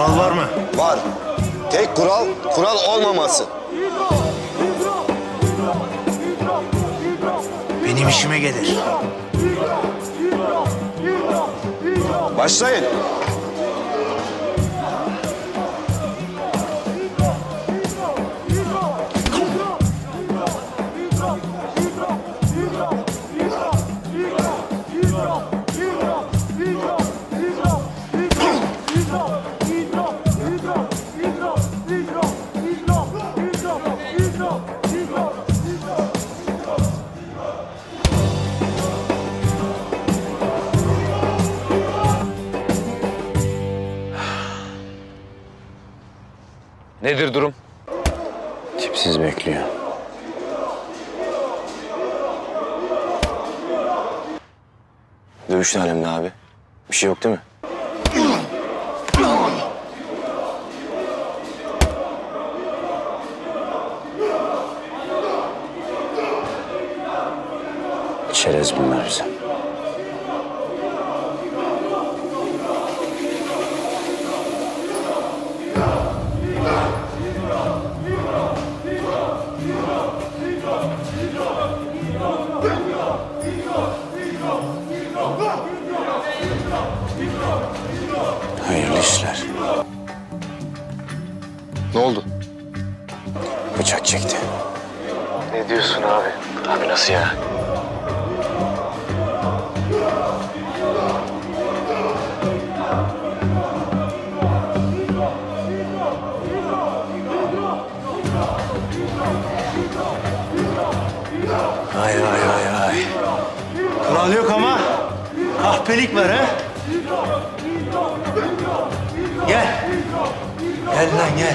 Kural var mı? Var. Tek kural, kural olmaması. Benim işime gelir. Başlayın. Nedir durum? Tipsiz bekliyor. Dövüş halimde abi. Bir şey yok değil mi? Çerez bunlar bize. Hayırlı işler. Ne oldu? Bıçak çekti. Ne diyorsun abi? Abi nasıl ya? Vay vay vay vay. Kural yok ama kahpelik var ha? Gel. Gel lan gel.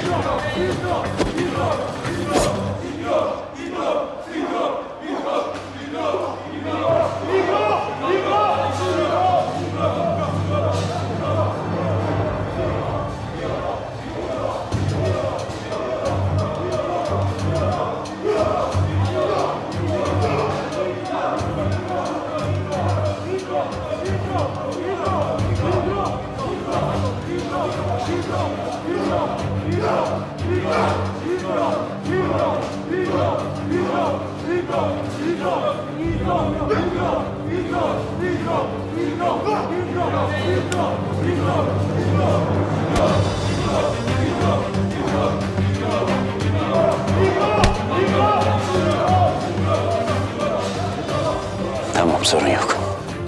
Tamam, sorun yok.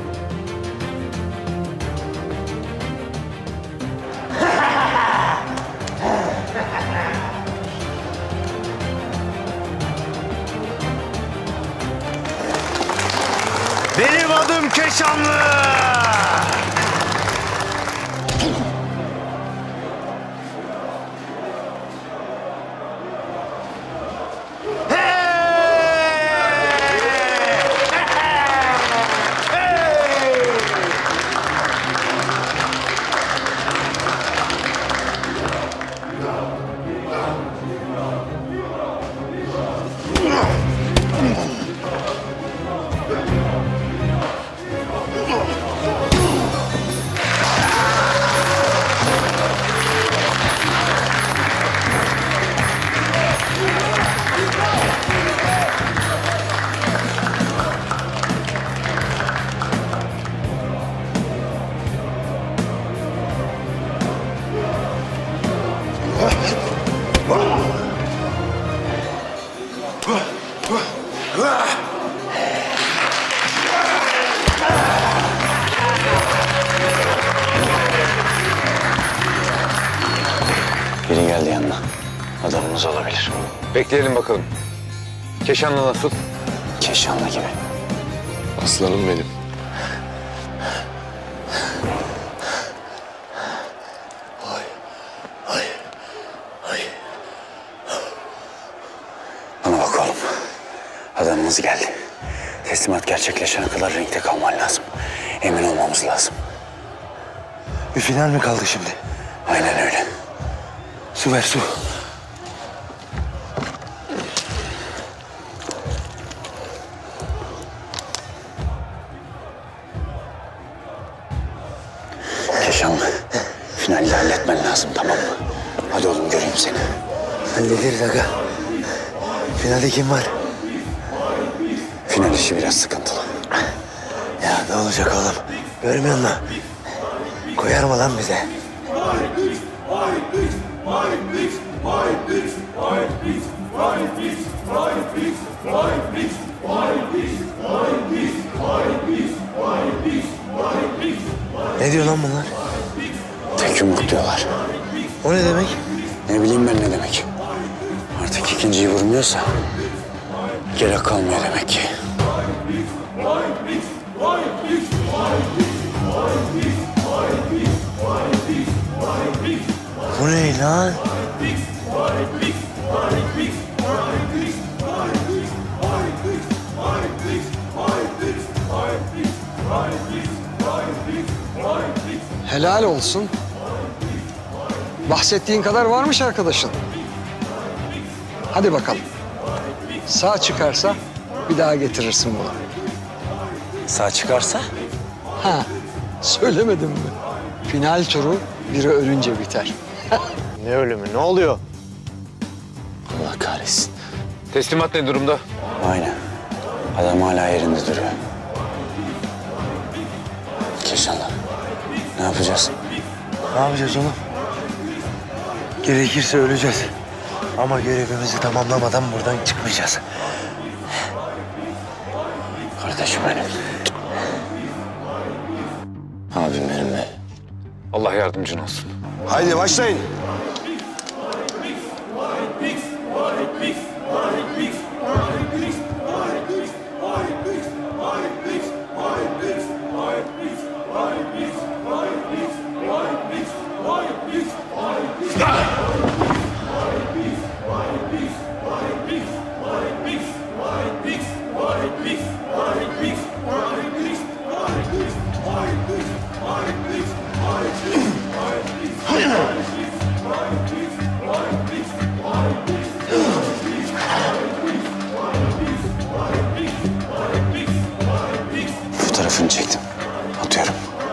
Benim adım Keşanlı. Biri geldi yanına. Adamımız olabilir. Bekleyelim bakalım. Keşanlı nasıl? Keşanlı gibi. Aslanım benim. Bana bak oğlum. Adamımız geldi. Teslimat gerçekleşene kadar ringde kalman lazım. Emin olmamız lazım. Bir final mi kaldı şimdi? Aynen öyle. Su ver su. Keşanlı. finali de halletmen lazım, tamam mı? Hadi oğlum, göreyim seni. Hallederiz aga. Finalde kim var? Final işi biraz sıkıntılı. Ya ne olacak oğlum? Görmüyor musun? Koyar mı lan bize? Ne diyor lan bunlar? Tek yumruk diyorlar. O ne demek? Ne bileyim ben ne demek. Artık ikinciyi vurmuyorsa gerek kalmıyor demek ki. Bu ne lan? Helal olsun. Bahsettiğin kadar varmış arkadaşın. Hadi bakalım. Sağ çıkarsa bir daha getirirsin bunu. Sağ çıkarsa? Ha, söylemedim mi? Final turu biri ölünce biter. Ne ölümü? Ne oluyor? Allah kahretsin. Teslimat ne durumda? Aynen. Adam hala yerinde duruyor. Keşanlar. Ne yapacağız? Ne yapacağız oğlum? Gerekirse öleceğiz. Ama görevimizi tamamlamadan buradan çıkmayacağız. Kardeşim benim. Abim benim be. Allah yardımcın olsun. Haydi başlayın. Fotoğrafını çektim. Atıyorum.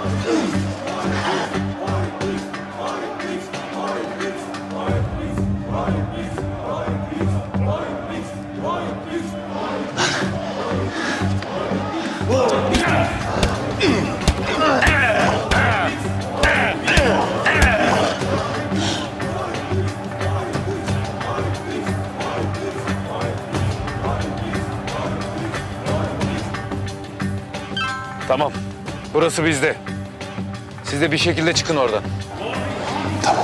Tamam. Burası bizde. Siz de bir şekilde çıkın oradan. Tamam.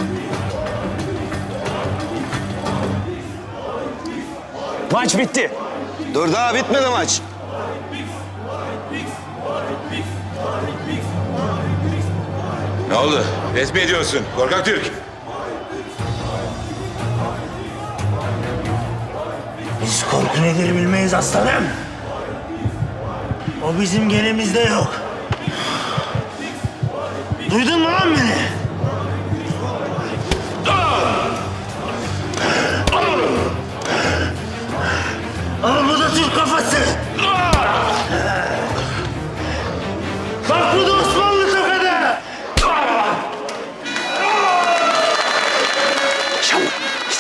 Maç bitti. Dur daha bitmedi maç. Ne oldu? Resmi ediyorsun. Korkak Türk. Biz korku nedir bilmeyiz aslanım. O bizim gelimizde yok. Duydun mu lan beni? Al bu da Türk kafası. Bak bu da Osmanlı tokadı. Şamlı.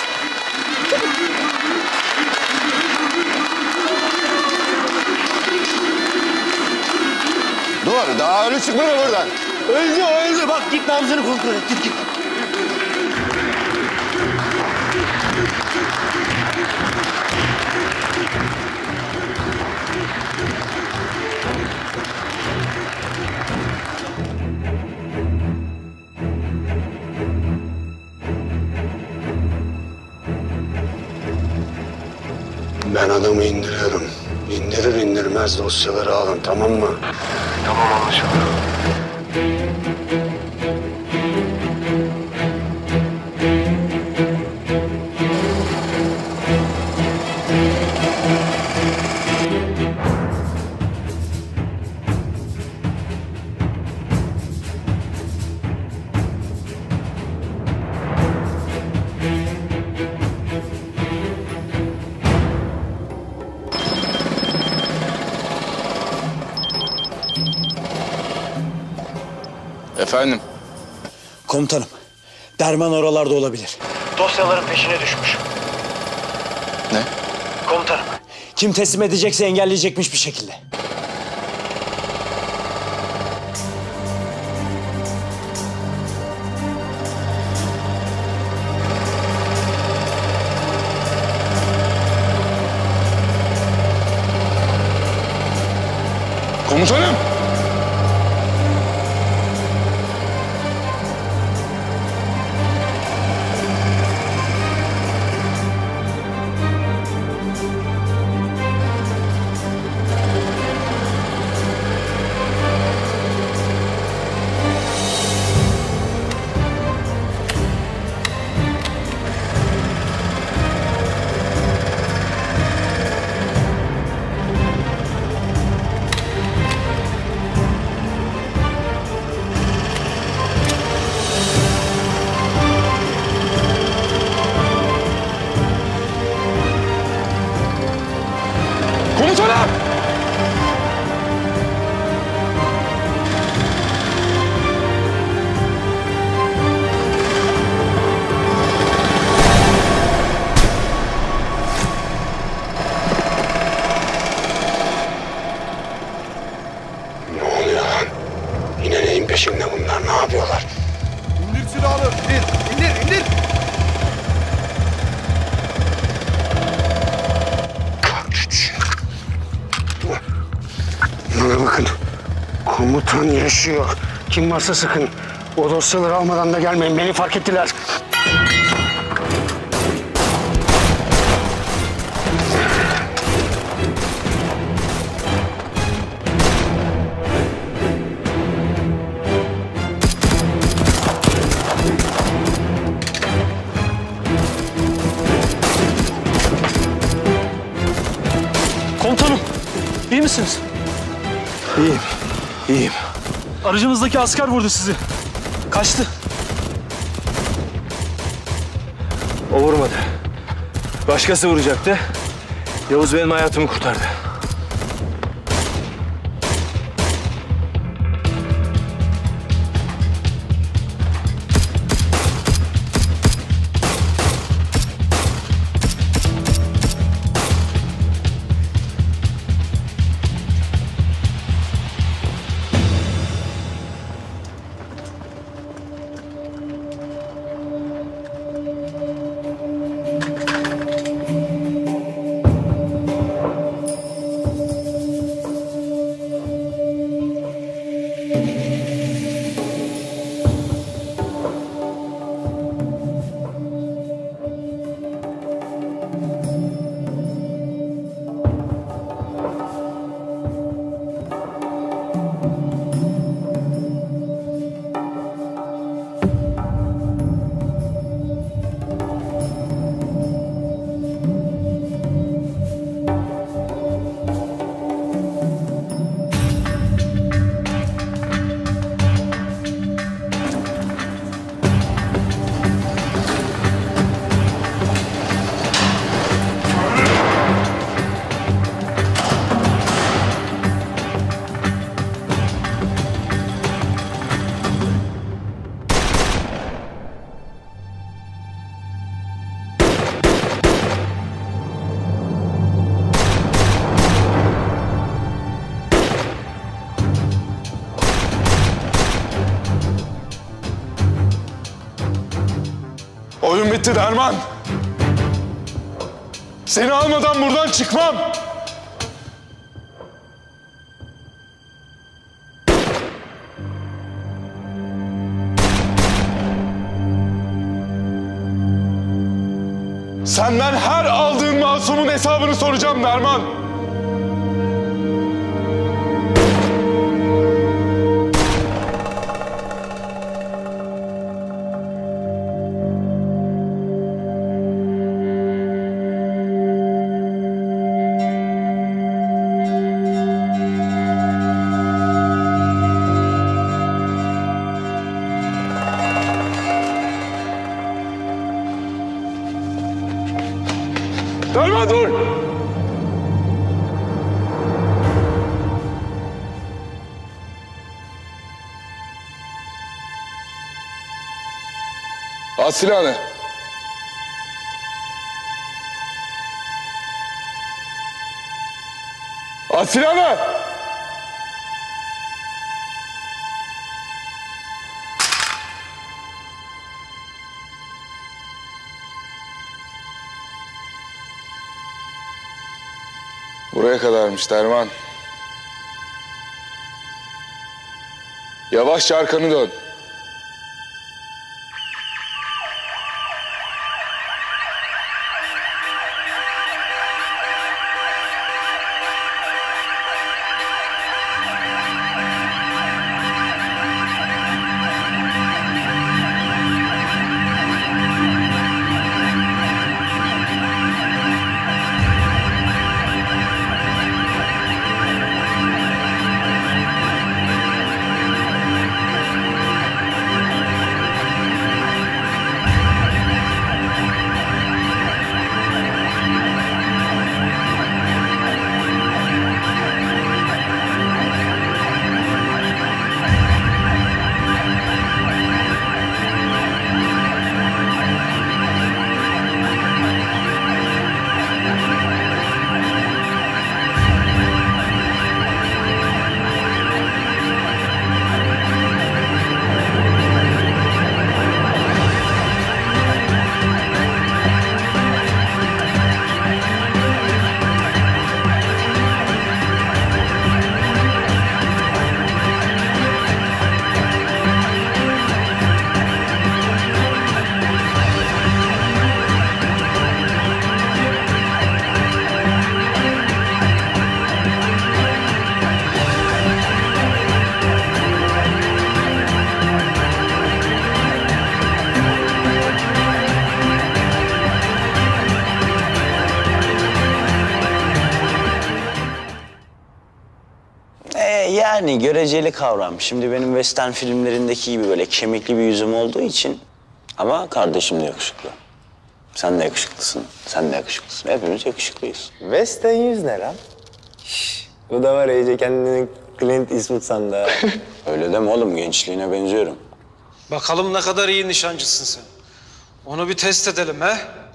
Dur daha ölü çıkmadı buradan. Öldü o öldü. Bak git nabzını kontrol et. Git git. Ben adamı indiriyorum. İndirir indirmez dosyaları alın, tamam mı? Tamam, anlaşıldı. Efendim? Komutanım, Derman oralarda olabilir. Dosyaların peşine düşmüş. Ne? Komutanım. Kim teslim edecekse engelleyecekmiş bir şekilde. Komutanım! Komutanım! Ne oluyor lan? Yine neyin peşinde bunlar? Ne yapıyorlar? İndir silahını. İndir. Kahretsin. Bana bakın. Komutan yaşıyor. Kim varsa sıkın. O dosyaları almadan da gelmeyin. Beni fark ettiler. Komutanım, iyi misiniz? İyiyim. Aracınızdaki asker vurdu sizi. Kaçtı. O vurmadı. Başkası vuracaktı. Yavuz benim hayatımı kurtardı. Oyun bitti Derman. Seni almadan buradan çıkmam. Senden her aldığın masumun hesabını soracağım Derman. Derman dur! At silahını. At silahını. Buraya kadarmış Derman. Yavaşça arkanı dön. Yani göreceli kavram. Şimdi benim western filmlerindeki gibi böyle kemikli bir yüzüm olduğu için... Ama kardeşim de yakışıklı. Sen de yakışıklısın, sen de yakışıklısın. Hepimiz yakışıklıyız. Western yüz ne lan? Bu da var iyice kendini Clint Eastwood sandı ha. Öyle deme oğlum, gençliğine benziyorum. Bakalım ne kadar iyi nişancısın sen. Onu bir test edelim he?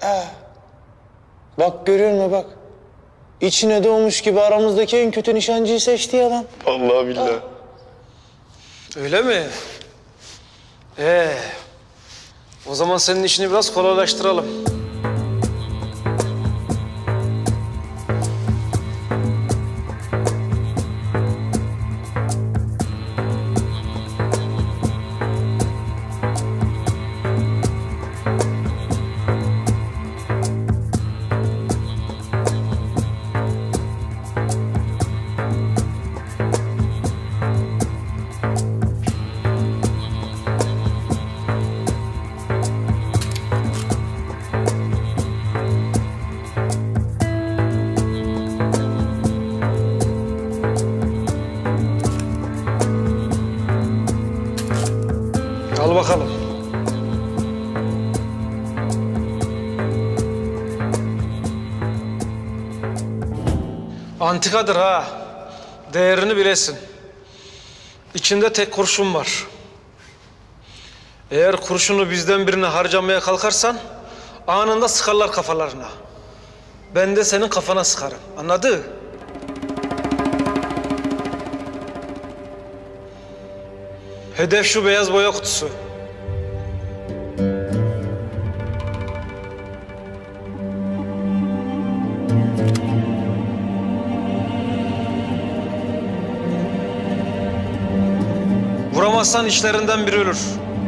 Bak görüyor musun bak. İçine doğmuş gibi aramızdaki en kötü nişancıyı seçti ya lan. Vallahi billahi. Öyle mi? O zaman senin işini biraz kolaylaştıralım. Al bakalım. Antikadır ha. Değerini bilesin. İçinde tek kurşun var. Eğer kurşunu bizden birine harcamaya kalkarsan anında sıkarlar kafalarına. Ben de senin kafana sıkarım. Anladın? Hedef şu beyaz boya kutusu. Vuramazsan içlerinden biri ölür.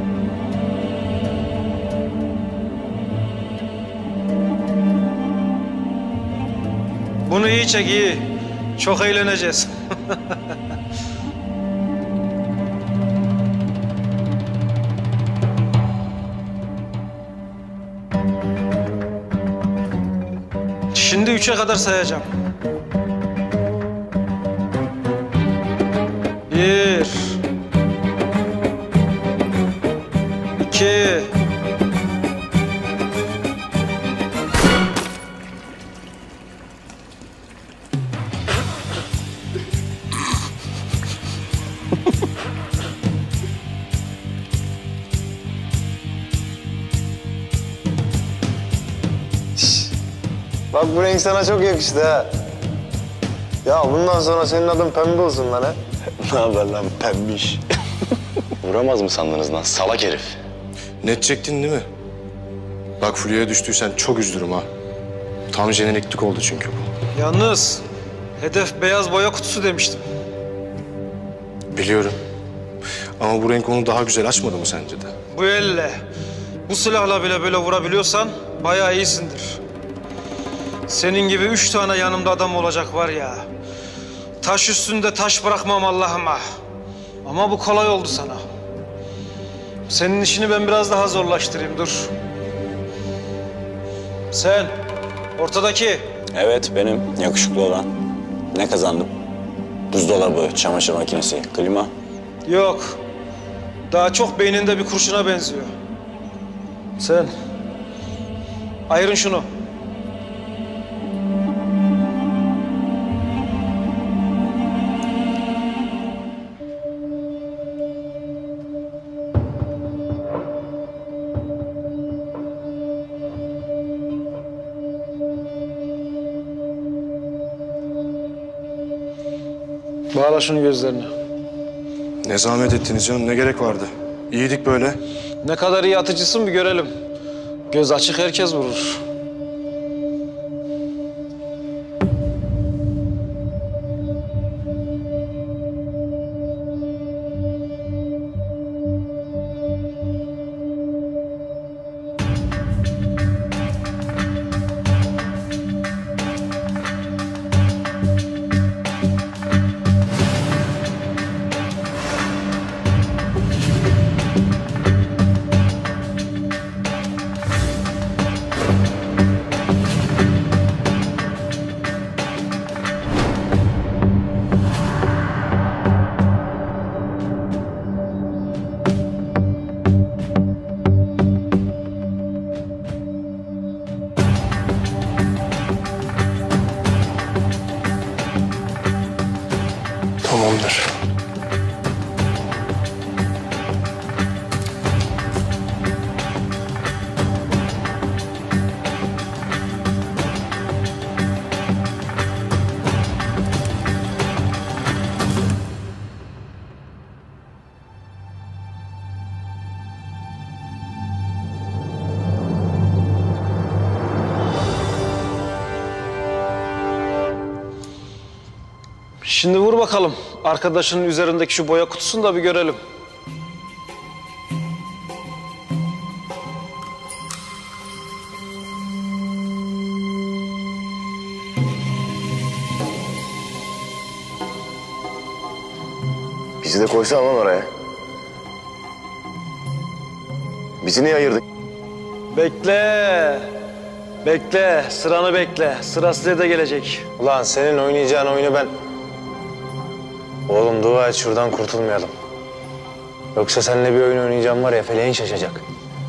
Bunu iyi çek, iyi. Çok eğleneceğiz. Şimdi 3'e kadar sayacağım. 1 2 3 Bak bu renk sana çok yakıştı ha. Ya bundan sonra senin adın pembe olsun lan ha. Ne haber lan pembiş? Vuramaz mı sandınız lan salak herif? Net çektin değil mi? Bak Fulya'ya düştüysen çok üzülürüm ha. Tam jeneriklik oldu çünkü bu. Yalnız hedef beyaz boya kutusu demiştim. Biliyorum. Ama bu renk onu daha güzel açmadı mı sence de? Bu elle, bu silahla bile böyle vurabiliyorsan bayağı iyisindir. Senin gibi 3 tane yanımda adam olacak var ya. Taş üstünde taş bırakmam Allah'ıma. Ama bu kolay oldu sana. Senin işini ben biraz daha zorlaştırayım, dur. Sen, ortadaki. Evet benim yakışıklı olan. Ne kazandım? Buzdolabı, çamaşır makinesi, klima. Yok. Daha çok beyninde bir kurşuna benziyor. Sen. Ayırın şunu. Bağla şunu gözlerine. Ne zahmet ettiniz canım, ne gerek vardı? İyiydik böyle. Ne kadar iyi atıcısın bir görelim. Göz açık herkes vurur. Tamamdır. Şimdi vur bakalım. Arkadaşının üzerindeki şu boya kutusunu da bir görelim. Bizi de koysan lan oraya. Bizi niye ayırdın? Bekle. Bekle. Sıranı bekle. Sıra size de gelecek. Ulan senin oynayacağın oyunu ben... Oğlum dua et şuradan kurtulmayalım. Yoksa seninle bir oyun oynayacağım var ya feleğin şaşacak.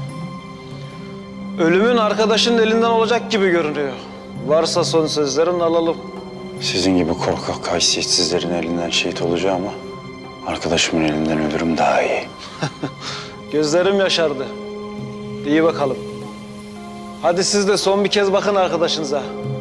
Ölümün arkadaşının elinden olacak gibi görünüyor. Varsa son sözlerini alalım. Sizin gibi korkak haysiyetsizlerin elinden şehit olacağım ama... arkadaşımın elinden ölürüm daha iyi. Gözlerim yaşardı. İyi bakalım. Hadi siz de son bir kez bakın arkadaşınıza.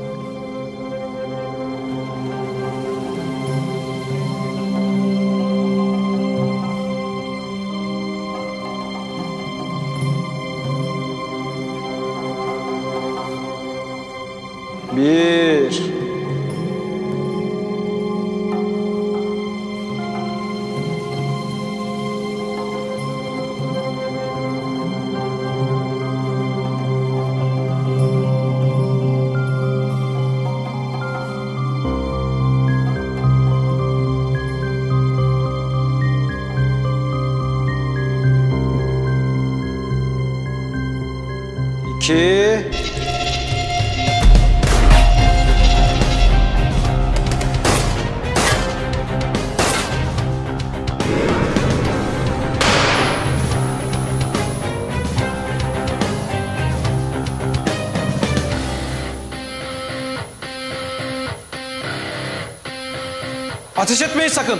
Bir. İki. Ateş etmeyin sakın.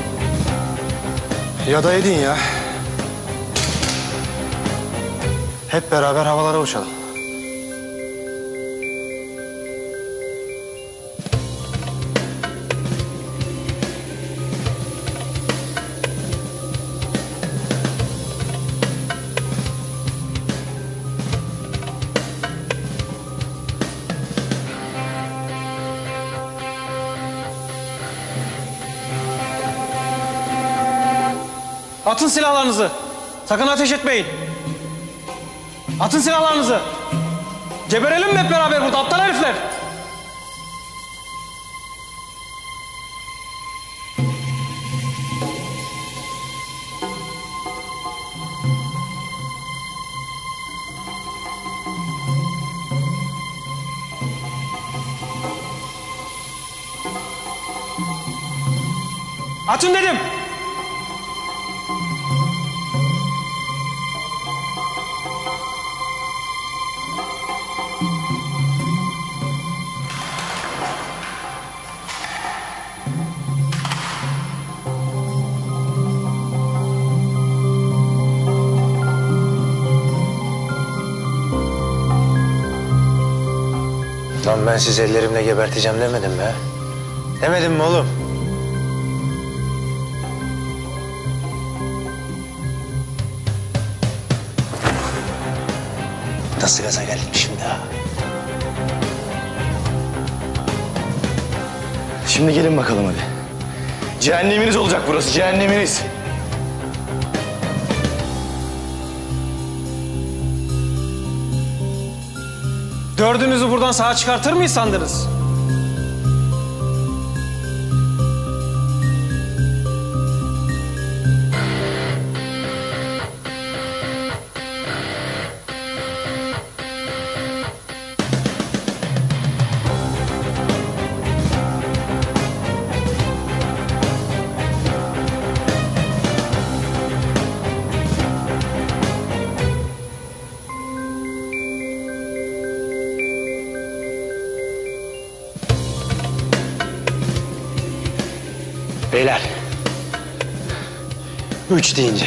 Ya da edin ya. Hep beraber havalara uçalım. Atın silahlarınızı. Sakın ateş etmeyin. Atın silahlarınızı. Geberelim mi hep beraber burada aptal herifler? Atın dedim. Lan ben sizi ellerimle geberteceğim demedim mi? Demedim mi oğlum? Nasıl gaza geldim şimdi ha? Şimdi gelin bakalım hadi. Cehenneminiz olacak burası, cehenneminiz. Dördünüzü buradan sağa çıkartır mıyız sandınız? Beyler. 3 deyince.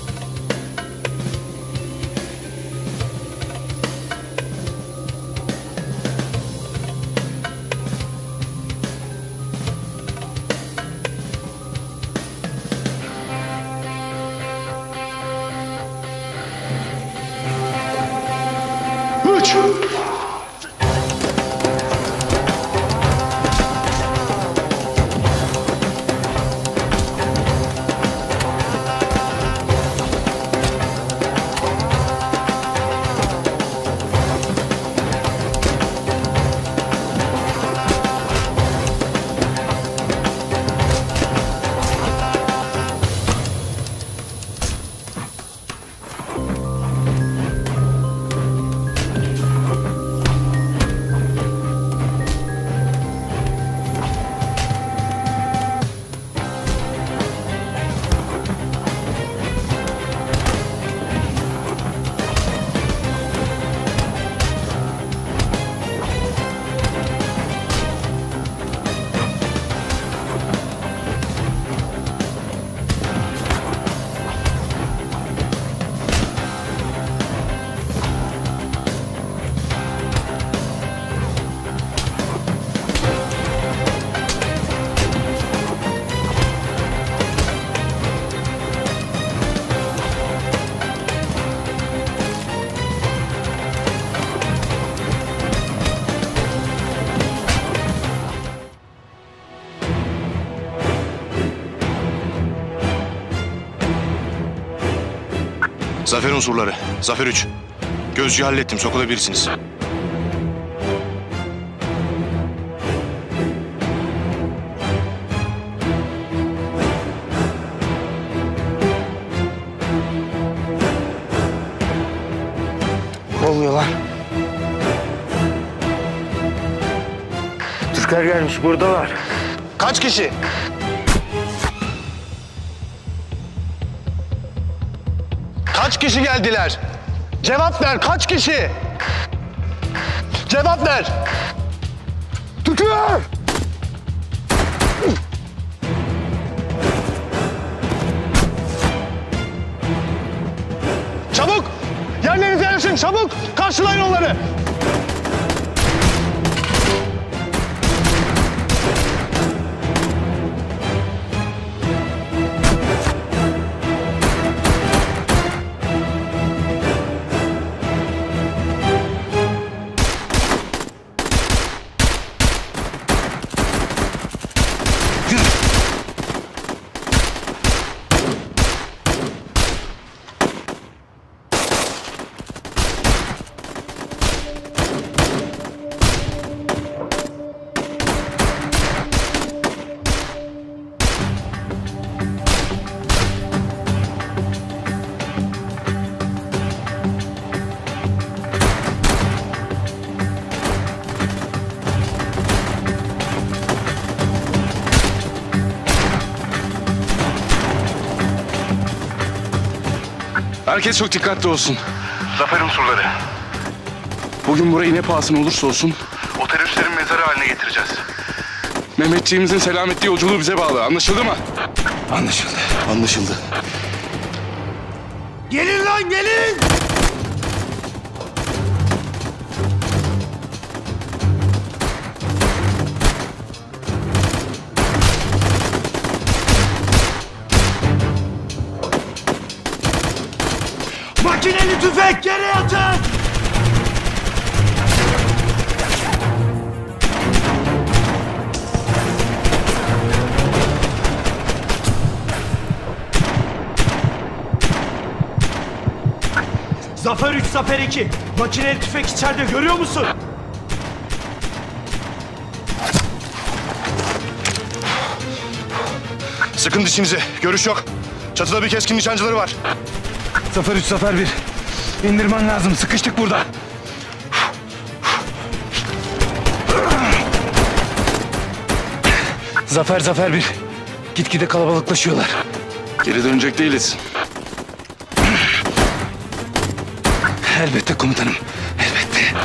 Zafer unsurları, Zafer 3. Gözcüyü hallettim, sokulabilirsiniz. Ne oluyor lan? Türkler gelmiş, buradalar. Kaç kişi? Kaç kişi geldiler? Cevap ver, kaç kişi? Cevap ver! Türkler! Çabuk! Yerlerinize yerleşin! çıkın çabuk. Karşılayın onları. Herkes çok dikkatli olsun. Zafer unsurları. Bugün burayı ne pahasına olursa olsun o teröristlerin mezarı haline getireceğiz. Mehmetçiğimizin selametli yolculuğu bize bağlı. Anlaşıldı mı? Anlaşıldı. Anlaşıldı. Gelin lan gelin! Makineli tüfek yere yatın! Zafer 3, Zafer 2. Makineli tüfek içeride, görüyor musun? Sıkın dişinizi. Görüş yok. Çatıda bir keskin nişancıları var. Zafer 3, Zafer 1. İndirmen lazım. Sıkıştık burada. Zafer, Zafer 1. Gitgide kalabalıklaşıyorlar. Geri dönecek değiliz. Elbette komutanım. Elbette.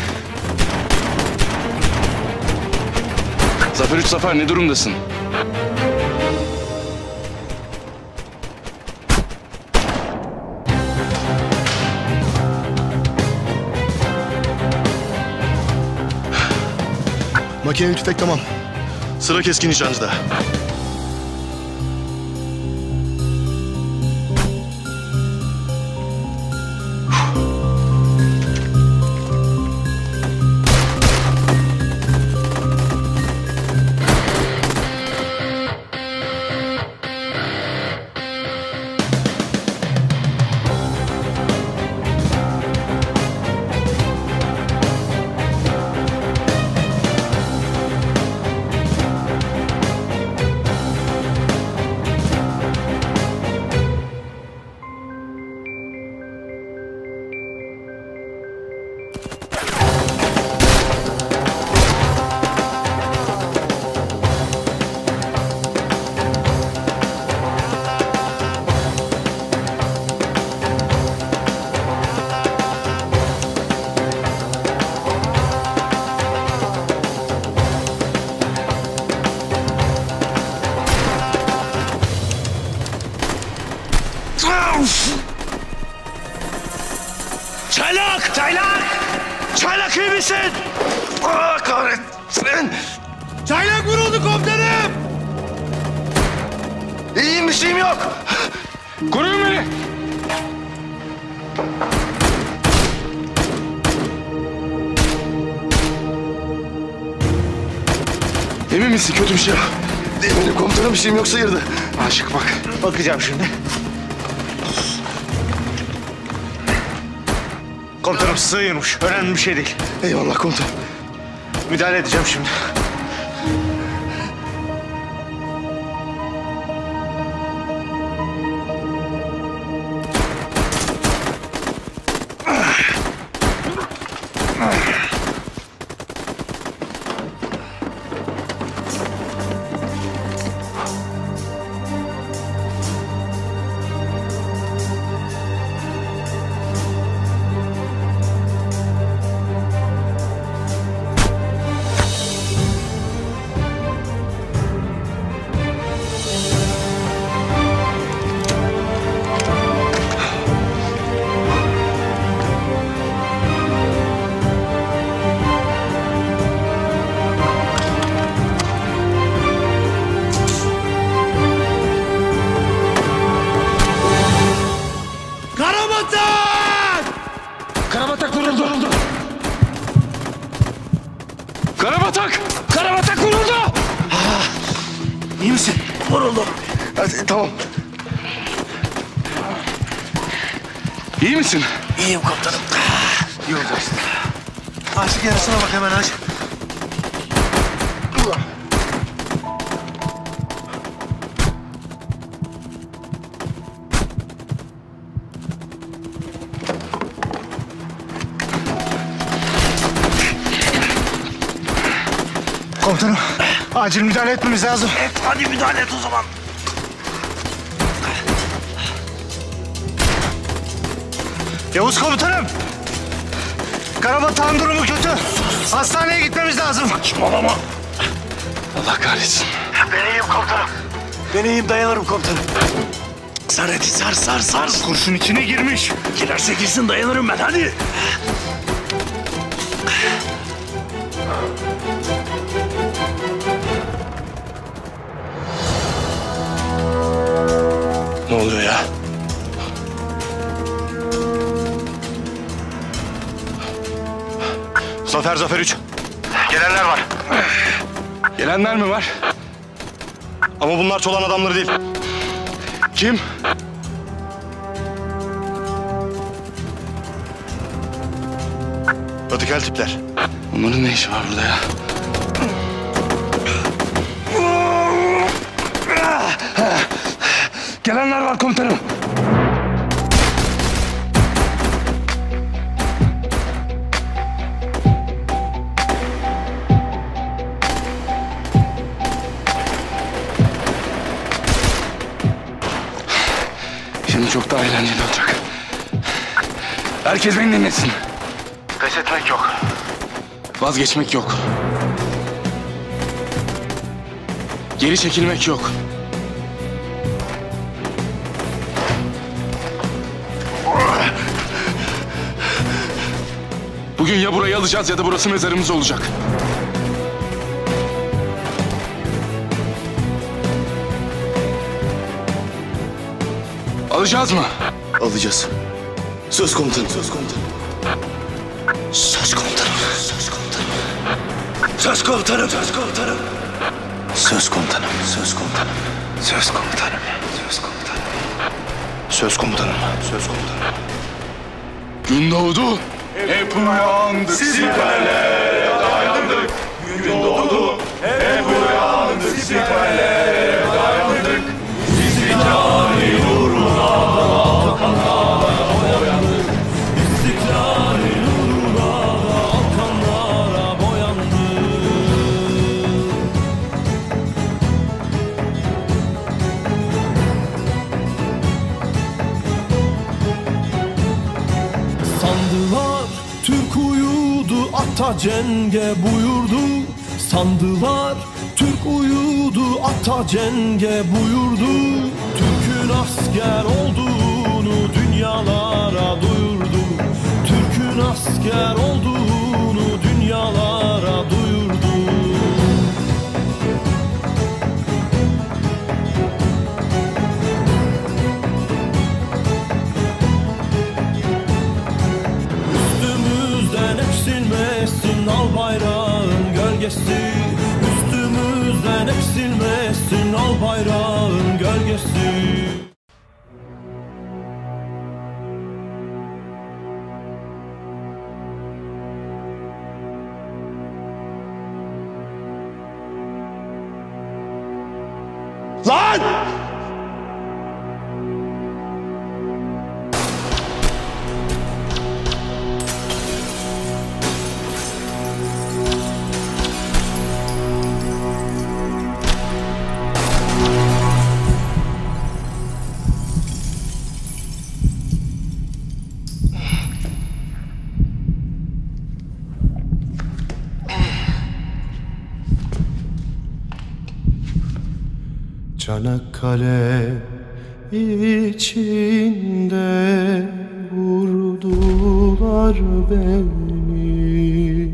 Zafer 3, Zafer ne durumdasın? Makineli tüfek tamam. Sıra keskin nişancıda. Çaylak! Çaylak! Çaylak iyi misin? Kahretsin! Çaylak vuruldu komutanım! İyiyim, bir şeyim yok. Koruyun beni! Emin misin kötü bir şey yok? Eminim komutanım, bir şeyim yok, sıyırdı. Aşık bak. Bakacağım şimdi. Komutanım sığıyormuş. Önemli bir şey değil. Eyvallah komutanım. Müdahale edeceğim şimdi. vuruldum. Hadi, tamam. İyi misin? İyiyim komutanım. İyi olacaksın. Aşık yarısına bak hemen aç. Komutanım, acil müdahale etmemiz lazım. Hadi müdahale et o zaman. Yavuz komutanım. Karabatağ'ın durumu kötü. Hastaneye gitmemiz lazım. Saçmalama. Allah kahretsin. Ben iyiyim komutanım. Ben iyiyim, dayanırım komutanım. Sar hadi sar. Kurşun içine girmiş. Girerse girsin dayanırım ben hadi. Ne oluyor ya? Zafer 3. Gelenler var. Gelenler mi var? Ama bunlar Çolan adamları değil. Kim? Radikal tipler. Onların ne işi var burada ya? Gelenler var komutanım. Şimdi çok daha eğlenceli olacak. Herkes beni dinlesin. Pes etmek yok. Vazgeçmek yok. Geri çekilmek yok. Bugün ya burayı alacağız ya da burası mezarımız olacak. Alacağız mı? Alacağız. Söz komutanım. Söz komutanım. Söz komutanım. Söz komutanım. Söz komutanım. Söz komutanım. Söz komutanım. Söz komutanım. Söz komutanım. Söz komutanım. Söz komutanım. Gün doğdu. Hep uyandık. Siperlere dayandık. Gün doğdu. Hep uyandık. Siperlere dayandık. İstiklali uğruna Balkanlara boyandık. İstiklali uğruna Balkanlara boyandık. Sandılar Türk uyudu, ata cenge buyurdu. Sandılar Türk uyudu, ata cenge buyurdu. Türk'ün asker olduğunu dünyalara duyurdu. Türk'ün asker olduğunu dünyalara duyurdu. Üstümüzden eksilmesin al bayrağın gölgesi. Üstümüzden eksilmesin al bayrağın gölgesi. Lan! Çanakkale içinde vurdular beni.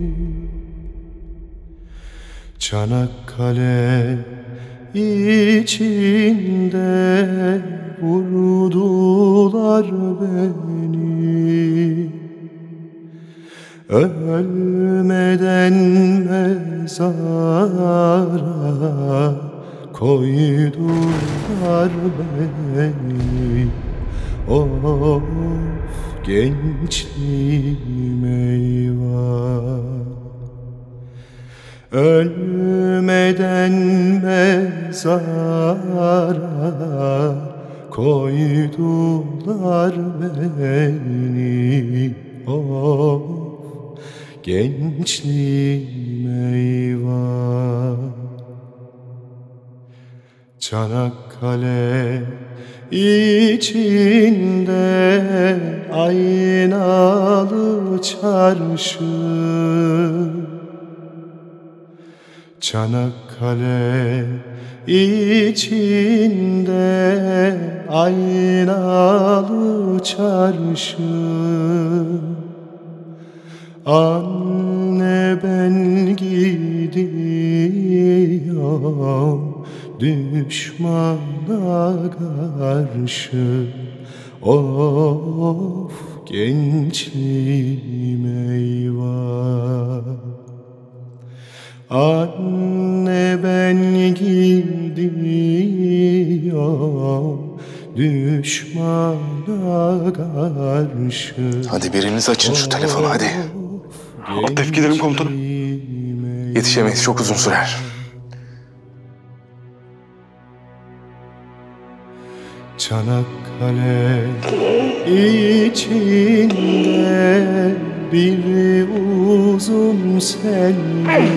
Çanakkale içinde vurdular beni. Ölmeden mezara koydular beni. Of gençliğim eyvah. Ölmeden mezara koydular beni. Of gençliğim eyvah. Çanakkale içinde aynalı çarşı. Çanakkale içinde aynalı çarşı. Anne ben gidiyorum düşmana karşı. Of gençliğim eyvah. Anne ben gidiyorum düşmana karşı. Hadi biriniz açın şu telefonu hadi. Atlayıp gidelim komutanım. Yetişemeyiz, çok uzun sürer. Çanakkale içinde bir uzun selvi.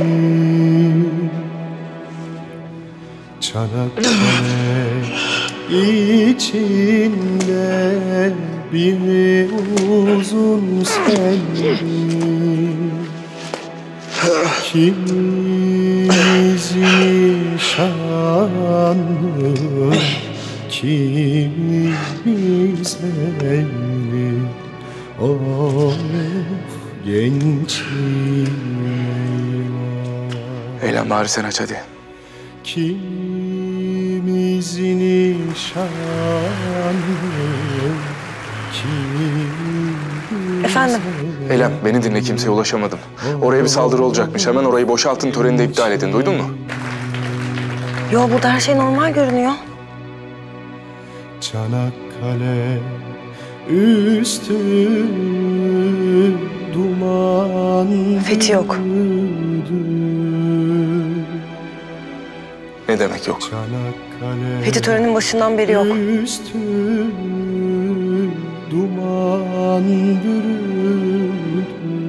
Çanakkale içinde bir uzun selvi. Kimimiz nişanlı, kimimiz evli. Of gençliğim eyvah. Eylem bari sen aç hadi. Kimimiz nişanlı, kimimiz Efendim? Eylem beni dinle, kimseye ulaşamadım. Oraya bir saldırı olacakmış. Hemen orayı boşaltın, töreni de iptal edin. Duydun mu? Yo, burada her şey normal görünüyor. Çanakkale üstü duman. Fethi yok. Ne demek yok? Fethi törenin başından beri yok. Üstü duman bürüdü.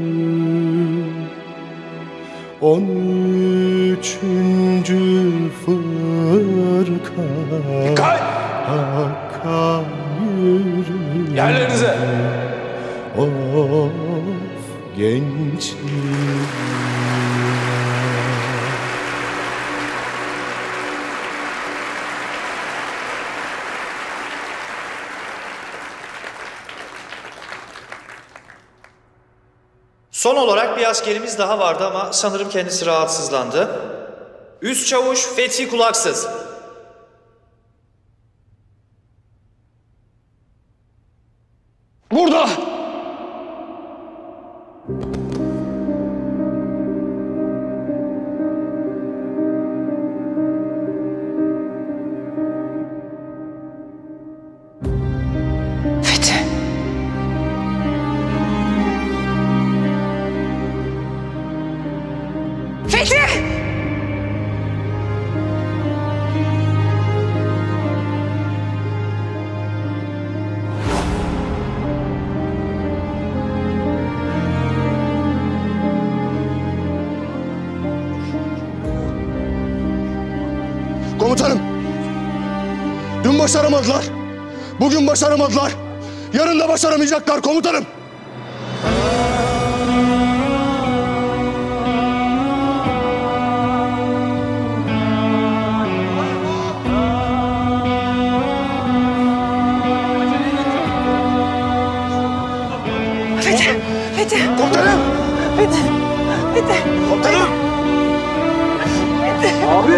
13. fırka Hakka yürü. Yerlerinize. Of gençliğim. Son olarak bir askerimiz daha vardı ama sanırım kendisi rahatsızlandı. Üst Çavuş Fethi Kulaksız. Burada! Fethi. Fethi! Komutanım! Dün başaramadılar. Bugün başaramadılar. Yarın da başaramayacaklar komutanım. Fethi! Fethi! Komutanım! Fethi! Fethi! Komutanım! Fethi! Abi!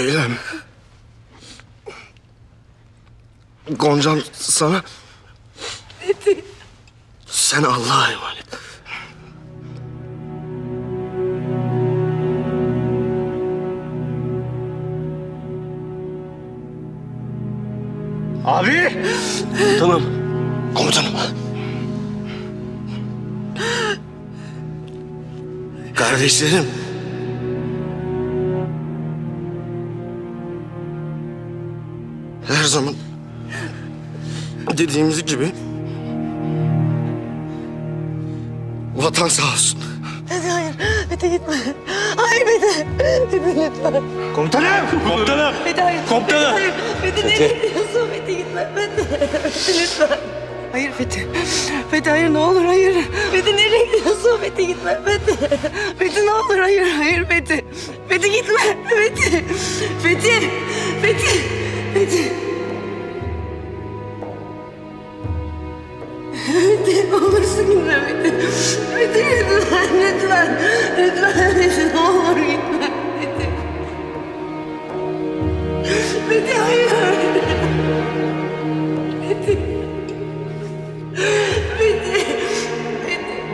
Eylem. Goncam sana... Fethi. Sen Allah'a emanet. Abi! Komutanım. Komutanım. Kardeşlerim. Her zaman dediğimiz gibi vatan sağ olsun. Fethi hayır. Fethi gitme. Hayır Fethi. Fethi lütfen. Komutanım! Komutanım! Fethi hayır. Komutanım! Fethi hayır. Fethi nereye gidiyorsun? Fethi gitme. Fethi. Fethi lütfen. Hayır Fethi. Fethi hayır ne olur hayır. Fethi nereye gidiyorsun? Fethi gitme. Fethi. Fethi ne olur hayır. Hayır Fethi. Fethi gitme. Fethi. Fethi. Fethi. Fethi. Fethi ne olursun gitme Fethi. Fethi lütfen. Lütfen. Lütfen Fethi ne olur gitme. Fethi. Fethi hayır. Fethi. Fethi. Fethi.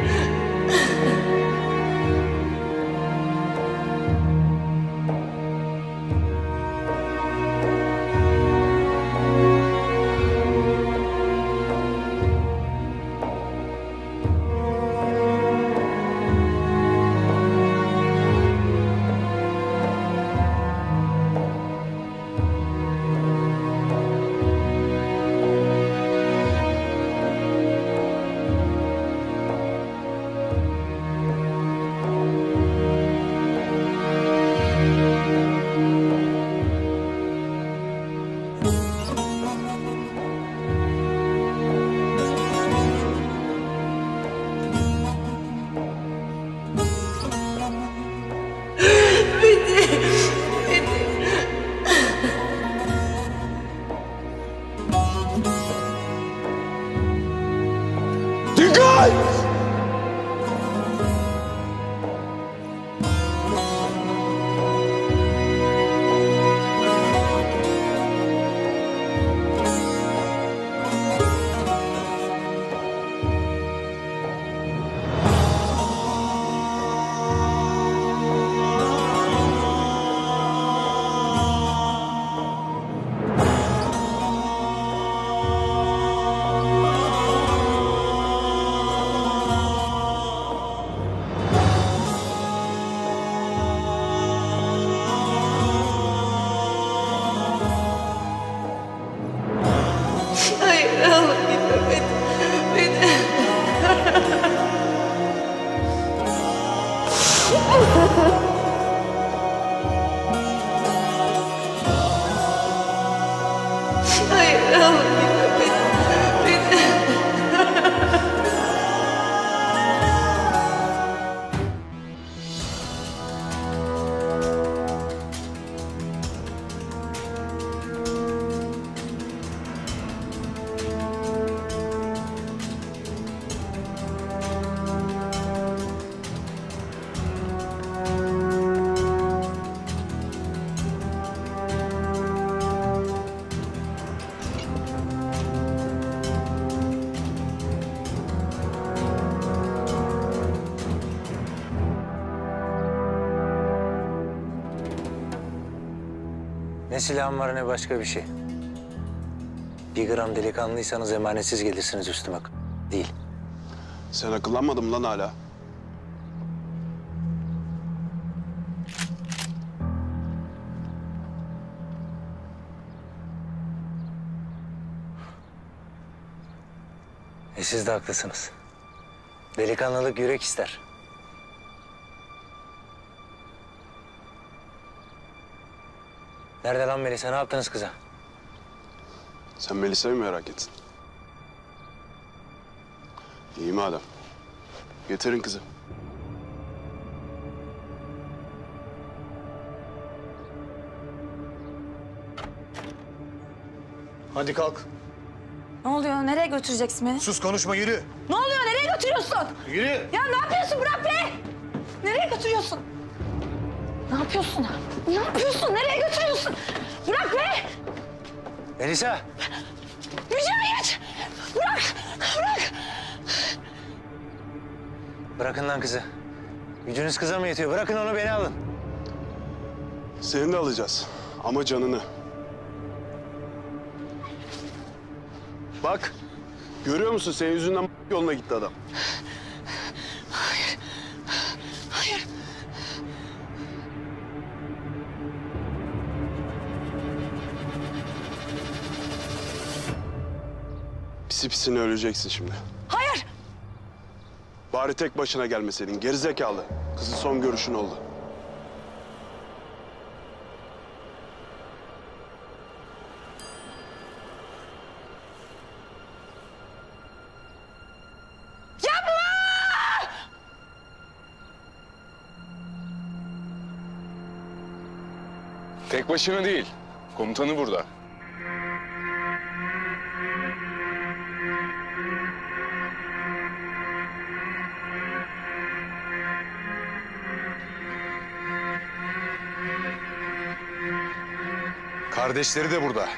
Dikkat! Hayır Allah gitme Fethi. Fethi. Hayır Allah gitme Fethi. Fethi. Ne silahım var ne başka bir şey. Bir gram delikanlıysanız emanetsiz gelirsiniz üstüme. Değil. Sen akıllanmadın mı lan hala? Siz de haklısınız. Delikanlılık yürek ister. Nerede lan Melisa? Ne yaptınız kıza? Sen Melisa'yı mı merak ettin? İyi madem. Getirin kızı. Hadi kalk. Ne oluyor? Nereye götüreceksin beni? Sus konuşma yürü. Ne oluyor? Nereye götürüyorsun? Yürü. Ya ne yapıyorsun? Bırak beni! Nereye götürüyorsun? Ne yapıyorsun? Ne yapıyorsun? Nereye götürüyorsun? Bırak be! Melisa! Mücahit! Bırak! Bırak! Bırakın lan kızı. Gücünüz kıza mı yetiyor? Bırakın onu, beni alın. Seni de alacağız ama canını. Bak, görüyor musun? Senin yüzünden yoluna gitti adam. Hayır. Hayır. Pisi pisine öleceksin şimdi. Hayır. Bari tek başına gelmeseydin, gerizekalı. Kızın son görüşün oldu. Tek başına değil. Komutanı burada. Kardeşleri de burada.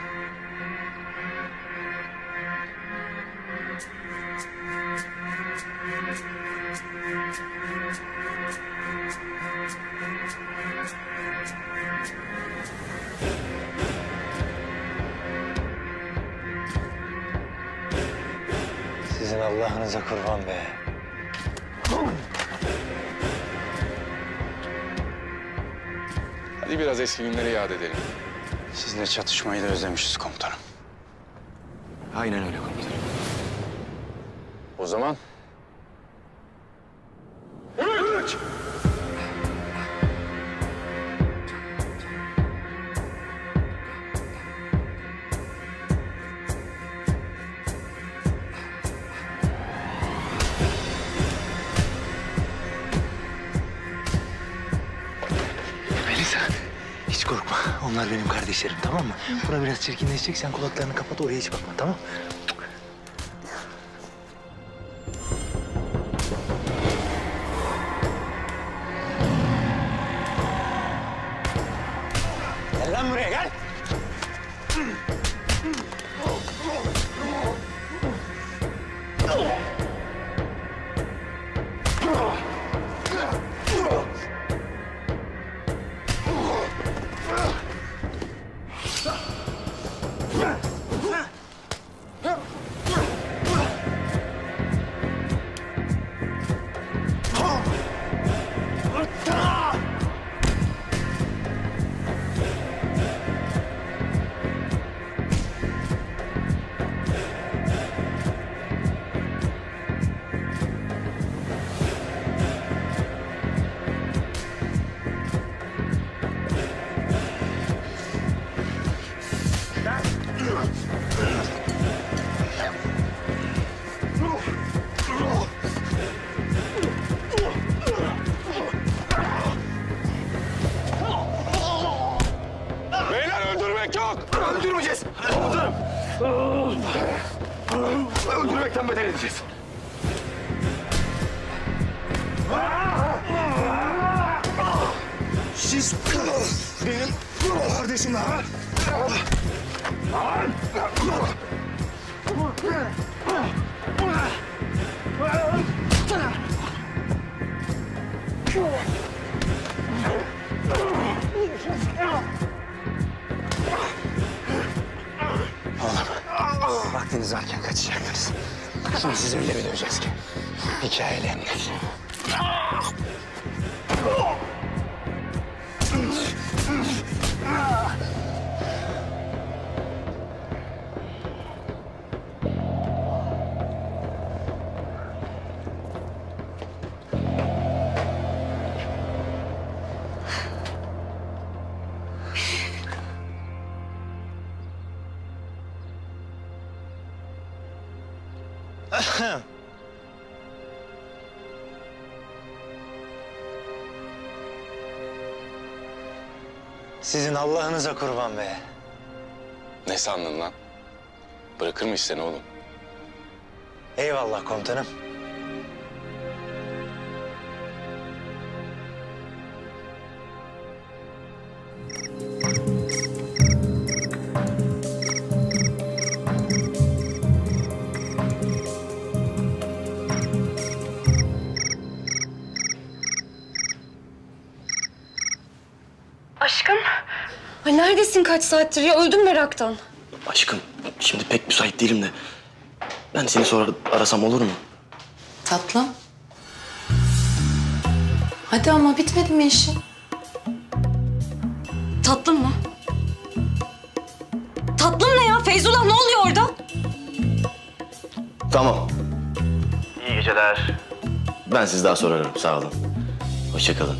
Sizin Allah'ınıza kurban be. Hadi biraz eski günleri yad edelim. Sizle çatışmayı da özlemişiz komutanım. Aynen öyle komutanım. O zaman Melisa, hiç korkma. Onlar benim kardeşlerim, tamam mı? Bura biraz çirkinleşecek. Sen kulaklarını kapat, oraya hiç bakma, tamam? Gel lan buraya, gel! beyler öldürmek yok. Öldürmeyeceğiz. Komutanım. Öldürmekten beter edeceğiz. Siz benim kardeşimle ha? Oğlum, vaktiniz varken kaçacaktınız. Şimdi siz öyle bir döveceğiz ki. Hikayelerine. Sizin Allah'ınıza kurban be. Ne sandın lan? Bırakır mıyız seni oğlum? Eyvallah komutanım. Neredesin kaç saattir ya? Öldüm meraktan. Aşkım şimdi pek müsait değilim de ben seni sonra arasam olur mu? Tatlım. Hadi ama bitmedi mi işin? Tatlım mı? Tatlım ne ya? Feyzullah ne oluyor orada? Tamam. İyi geceler. Ben sizi daha sonra ararım. Sağ olun. Hoşça kalın.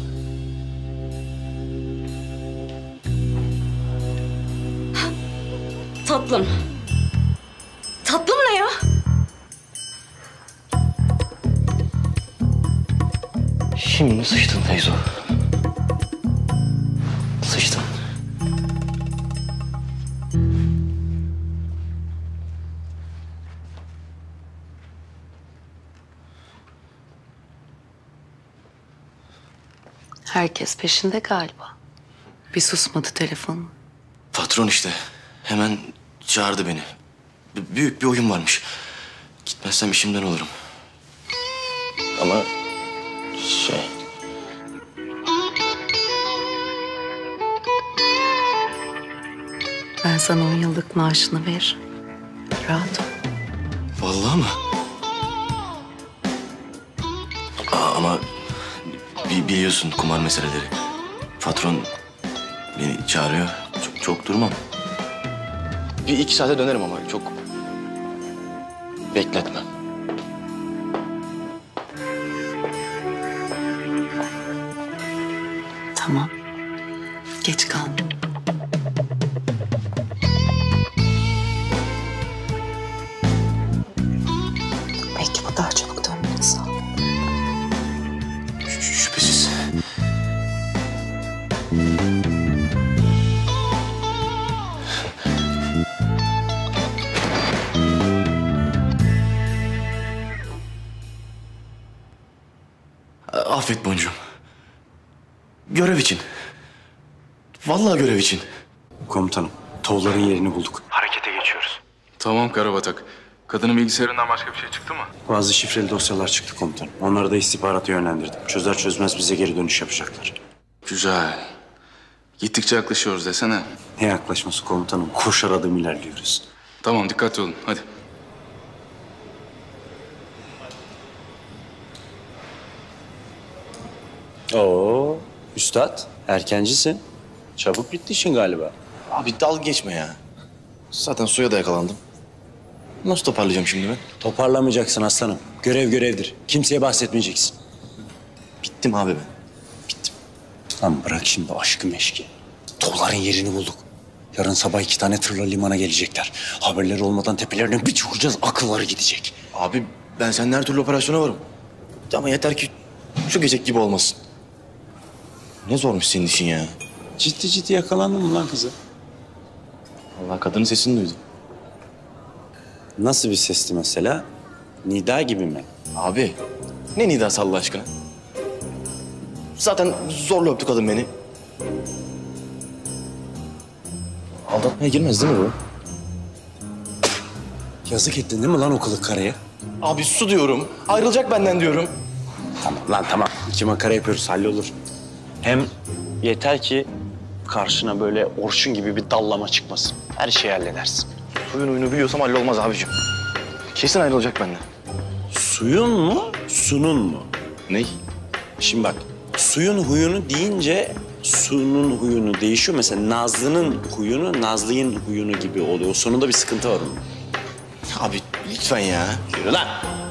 Tatlım. Tatlım ne ya? Şimdi sıçtın Feyzo. Sıçtın. Herkes peşinde galiba. Bir susmadı telefon. Patron işte. Hemen çağırdı beni. Büyük bir oyun varmış. Gitmezsem işimden olurum. Ama şey... Ben sana 10 yıllık maaşını veririm. Rahat ol. Vallahi mı? Ama biliyorsun kumar meseleleri. Patron beni çağırıyor. Çok durmam. Bir 2 saate dönerim ama çok bekletmem. Tamam. Geç kalma. Belki bu daha çabuk dönmeni sağlar. Şüphesiz. Affet boncuğum. Görev için. Vallahi görev için. Komutanım, tovların yerini bulduk. Harekete geçiyoruz. Tamam Karabatak. Kadının bilgisayarından başka bir şey çıktı mı? Bazı şifreli dosyalar çıktı komutanım. Onları da istihbarata yönlendirdim. Çözer çözmez bize geri dönüş yapacaklar. Güzel. Gittikçe yaklaşıyoruz desene. Ne yaklaşması komutanım? Koşar adım ilerliyoruz. Tamam dikkatli olun hadi. Oo, üstad erkencisin. Çabuk bitti işin galiba. Abi dalga geçme ya. Zaten suya da yakalandım. Nasıl toparlayacağım şimdi ben? Toparlamayacaksın aslanım. Görev görevdir. Kimseye bahsetmeyeceksin. Bittim abi ben. Lan bırak şimdi aşkı meşki. Tovların yerini bulduk. Yarın sabah 2 tane tırla limana gelecekler. Haberleri olmadan tepelerine bir çıkacağız, akılları gidecek. Abi ben seninle her türlü operasyona varım. Ama yeter ki şu gecek gibi olmasın. Ne zormuş senin işin ya. Ciddi ciddi yakalandın mı lan kızı? Vallahi kadının sesini duydum. Nasıl bir sesti mesela? Nida gibi mi? Abi ne nidası Allah aşkına? Zaten zorla öptü kadın beni. Aldatmaya girmez değil mi bu? Yazık ettin değil mi lan o kılık karaya? Abi su diyorum. Ayrılacak benden diyorum. Tamam lan tamam. 2 makara yapıyoruz hallolur. Hem yeter ki karşına böyle Orçun gibi bir dallama çıkmasın. Her şeyi halledersin. Suyun oyunu biliyorsam hallolmaz abicim. Kesin ayrılacak benden. Suyun mu, sunun mu? Ney? Şimdi bak, suyun huyunu deyince sunun huyunu değişiyor. Mesela Nazlı'nın huyunu, Nazlı'nın huyunu gibi oluyor. Sonunda bir sıkıntı var onun. Abi lütfen ya. Yürü lan.